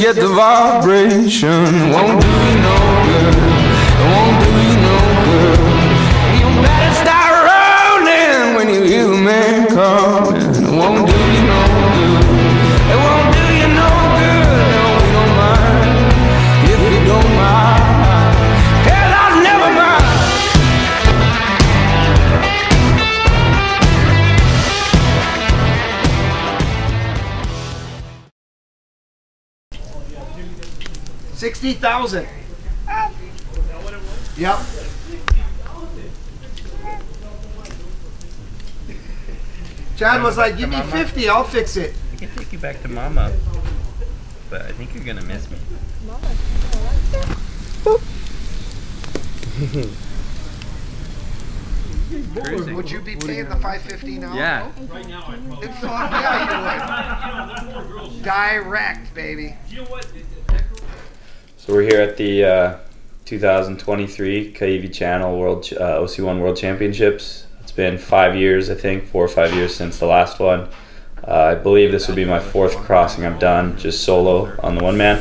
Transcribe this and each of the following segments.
get the vibration. Won't do you no good. It won't do you no good. You better start rolling when you hear the man coming. It won't do you no good. It won't do you no good. No, we don't mind if you don't mind. Hell, I'll never mind. $60,000. Yep. Chad was like, give me 50, I'll fix it. I can take you back to Mama, but I think you're gonna miss me. Would you be paying the $550 now? Yeah. Right now, I probably. Fuck yeah, you would. Direct, baby. You know what? So we're here at the 2023 Kaiwi Channel World OC1 World Championships. It's been 5 years, I think, 4 or 5 years since the last one. I believe this will be my 4th crossing I've done, just solo on the one man.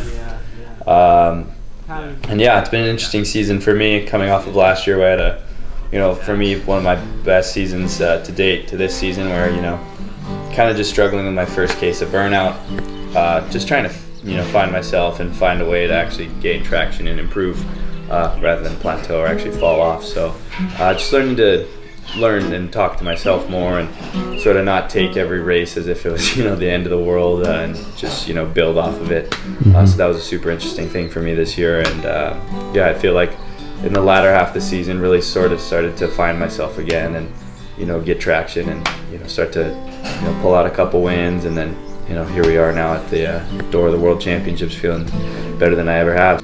And yeah, it's been an interesting season for me, coming off of last year where I had a, you know, for me, one of my best seasons to date to this season, where, you know, kind of just struggling with my first case of burnout, just trying to, you know, find myself and find a way to actually gain traction and improve rather than plateau or actually fall off. So just learning to learn and talk to myself more and sort of not take every race as if it was, you know, the end of the world, and just, you know, build off of it. So that was a super interesting thing for me this year. And yeah, I feel like in the latter half of the season really sort of started to find myself again and, you know, get traction and, you know, start to, you know, pull out a couple wins, and then, you know, here we are now at the door of the World Championships, feeling better than I ever have.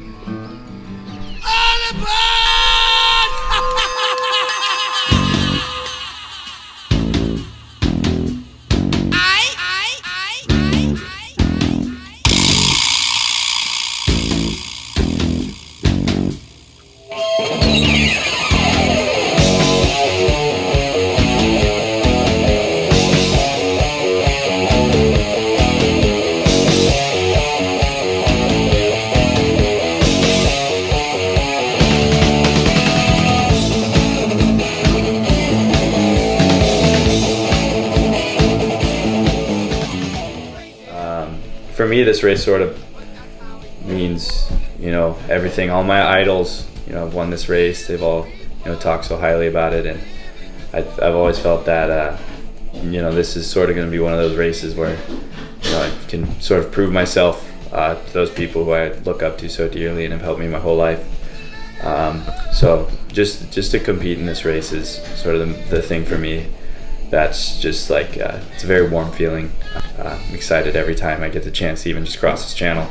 For me, this race sort of means, you know, everything. All my idols, you know, have won this race. They've all, you know, talked so highly about it, and I've always felt that, you know, this is sort of going to be one of those races where, you know, I can sort of prove myself to those people who I look up to so dearly and have helped me my whole life. So just to compete in this race is sort of the thing for me. That's just like, it's a very warm feeling. I'm excited every time I get the chance to even just cross this channel.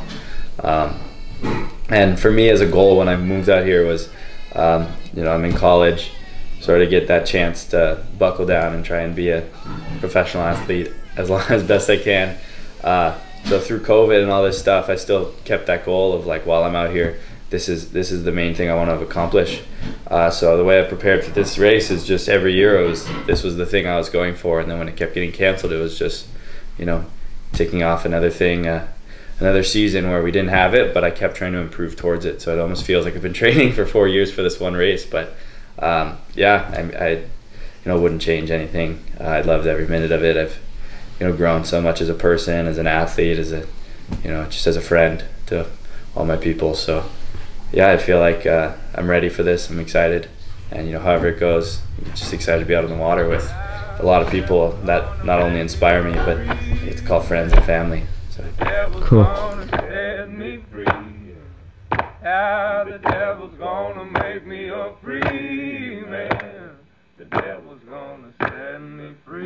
And for me as a goal when I moved out here was, you know, I'm in college, sort of get that chance to buckle down and try and be a professional athlete as best I can. So through COVID and all this stuff, I still kept that goal of like, while I'm out here, this is the main thing I want to accomplish. So the way I prepared for this race is just every year this was the thing I was going for, and then when it kept getting canceled, it was just, you know, ticking off another thing, another season where we didn't have it, but I kept trying to improve towards it. So it almost feels like I've been training for 4 years for this one race. But yeah, I you know, wouldn't change anything. I loved every minute of it. I've, you know, grown so much as a person, as an athlete, as a, you know, just as a friend to all my people. So yeah, I feel like I'm ready for this. I'm excited, and, you know, however it goes, I'm just excited to be out on the water with a lot of people that not only inspire me, but I get to call friends and family. So. Cool. How the devil's gonna make me a free man. The devil's gonna set me free.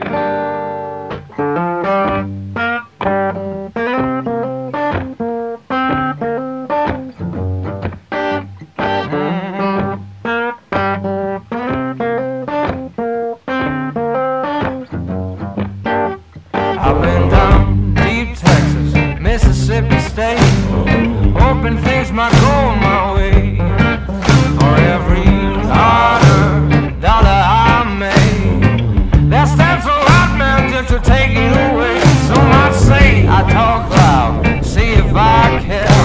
I've been down deep Texas, Mississippi State, hoping things might go my way. For every dollar I made, that stands a lot, man, just to take it away. Some might say I talk loud, see if I care.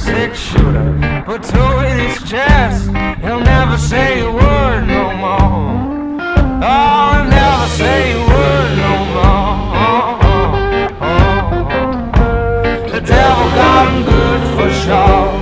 6-shooter, put 2 in his chest. He'll never say a word no more. Oh, he'll never say a word no more. The devil got him good for sure.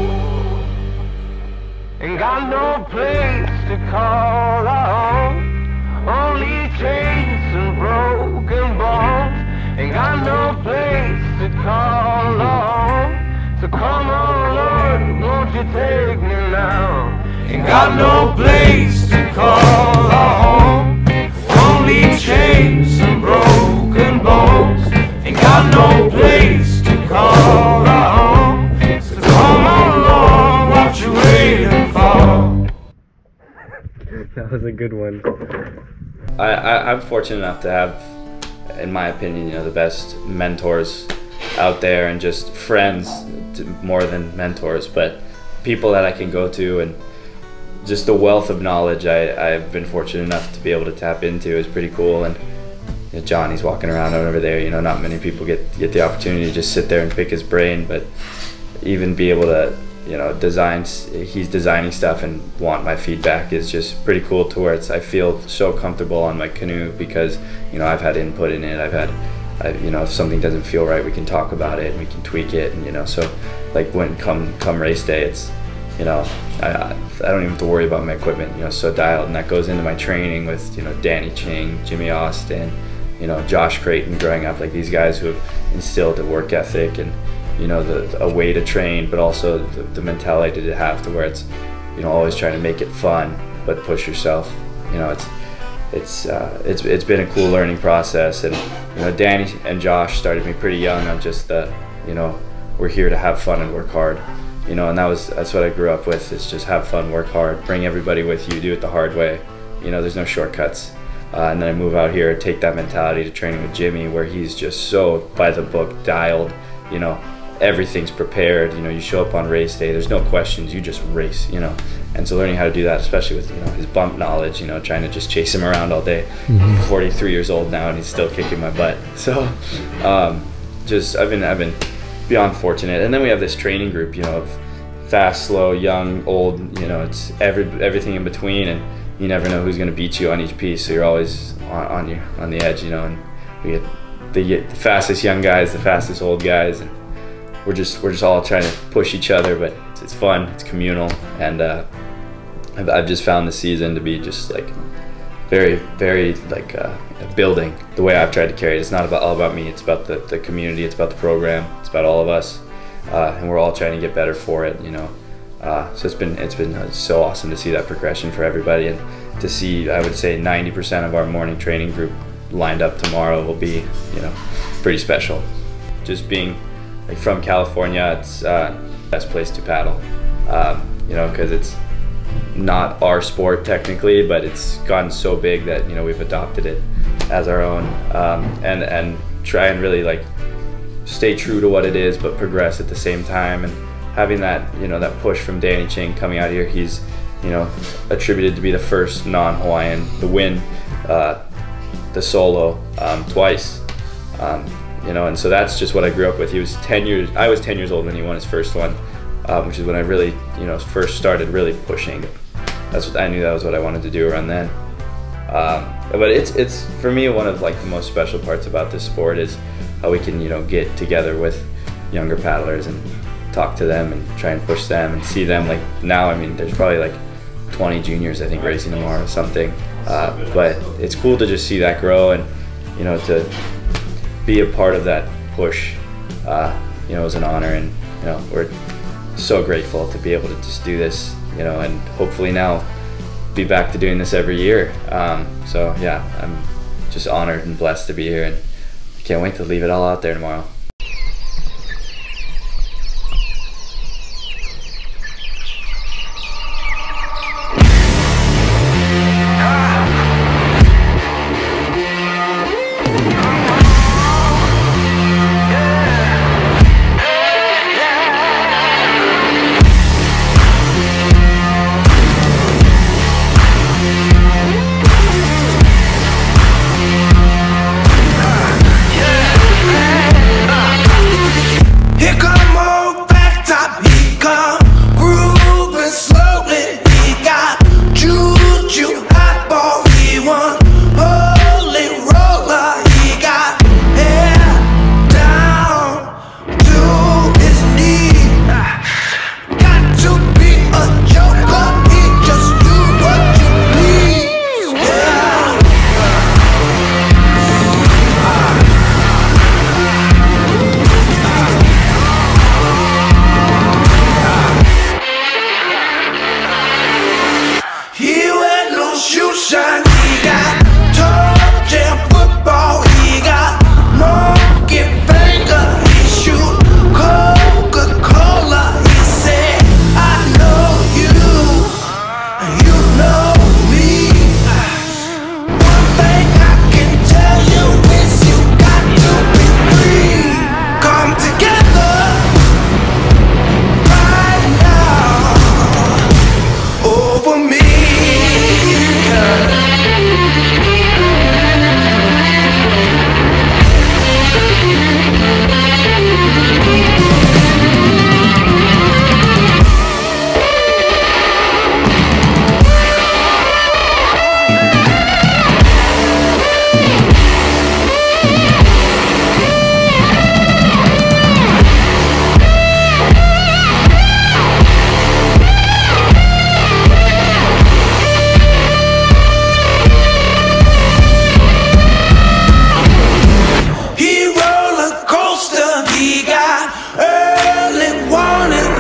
Ain't got no place to call home, only chains and broken bones. Ain't got no place to call home, so come on Lord, won't you take me now? Ain't got no place to call home, only chains and broken bones. Ain't got no place to call home, so come on Lord, what you waiting for? That was a good one. I'm fortunate enough to have, in my opinion, the best mentors out there, and just friends, more than mentors, but people that I can go to, and just the wealth of knowledge I've been fortunate enough to be able to tap into is pretty cool. And Johnny's walking around over there, not many people get the opportunity to just sit there and pick his brain, but even be able to he's designing stuff and want my feedback is just pretty cool, to where I feel so comfortable on my canoe, because I've had input in it. If something doesn't feel right, we can talk about it and we can tweak it, and so like when come race day, it's I don't even have to worry about my equipment, so dialed, and that goes into my training with Danny Ching, Jimmy Austin, Josh Creighton, growing up, like these guys who have instilled the work ethic and a way to train, but also the mentality to have, to where it's always trying to make it fun but push yourself. It's been a cool learning process, and Danny and Josh started me pretty young on just the we're here to have fun and work hard, and that's what I grew up with. It's just have fun, work hard, bring everybody with you, do it the hard way. There's no shortcuts. And then I move out here, take that mentality to training with Jimmy, where he's just so by the book, dialed. Everything's prepared. You show up on race day, there's no questions, you just race. And so learning how to do that, especially with his bump knowledge, trying to just chase him around all day. 43 years old now, and he's still kicking my butt. So I've been beyond fortunate. And then we have this training group, of fast, slow, young, old. It's everything in between, and you never know who's going to beat you on each piece. So you're always on the edge, and we get the fastest young guys, the fastest old guys, and we're just all trying to push each other, but it's fun, it's communal, and I've just found the season to be just like very, very like building. The way I've tried to carry it, it's not all about me, it's about the community, it's about the program, it's about all of us, and we're all trying to get better for it, so it's been so awesome to see that progression for everybody, and to see, I would say 90% of our morning training group lined up tomorrow will be pretty special. Just being like from California, it's the best place to paddle, because it's not our sport technically, but it's gotten so big that we've adopted it as our own, and try and really like stay true to what it is, but progress at the same time. And having that that push from Danny Ching coming out here, he's attributed to be the first non-Hawaiian to win the solo twice. And so that's just what I grew up with. He was 10 years, I was 10 years old when he won his first one, which is when I really, first started really pushing. That's what I knew, that was what I wanted to do around then. But it's for me, one of like the most special parts about this sport is how we can, get together with younger paddlers and talk to them and try and push them and see them. Like now, I mean, there's probably like 20 juniors, I think, racing tomorrow or something. But it's cool to just see that grow, and, to be a part of that push, is an honor, and we're so grateful to be able to just do this, and hopefully now be back to doing this every year. So yeah, I'm just honored and blessed to be here, and I can't wait to leave it all out there tomorrow.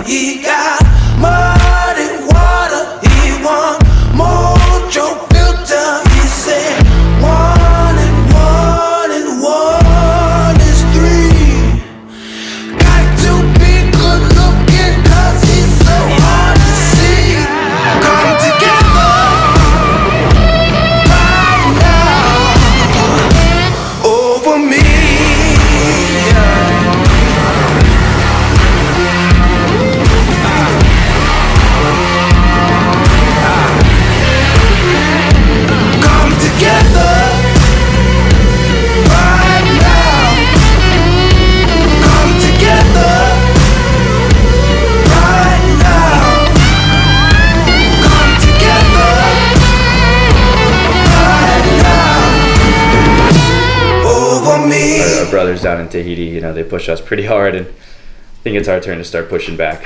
He got muddy water. He want mojo filter. He said 1 and 1 and 1 is 3. Got to be good looking 'cause he's so hard to see. Come together right now over me. Come together right now. Come together right now. Come together right now over me. Our brothers down in Tahiti, you know, they push us pretty hard, and I think it's our turn to start pushing back.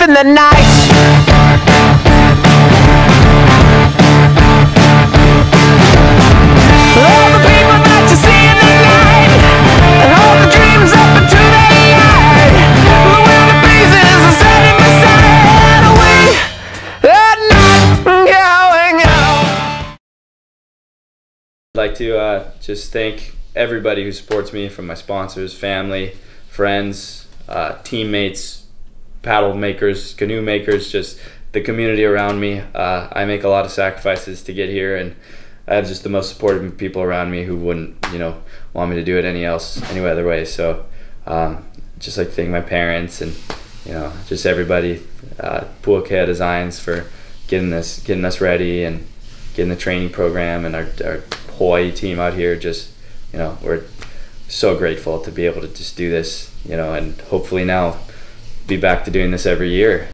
in the night. All the people that you see in the night, and all the dreams up into the eye, the wind of pieces are setting beside away at night going out. I'd like to just thank everybody who supports me, from my sponsors, family, friends, teammates, paddle makers, canoe makers, just the community around me. I make a lot of sacrifices to get here, and I have just the most supportive people around me who wouldn't, want me to do it any other way. So just like to thank my parents and, just everybody, Pulakea Designs, for getting us ready and getting the training program, and our Hawaii team out here. Just, we're so grateful to be able to just do this, and hopefully now be back to doing this every year.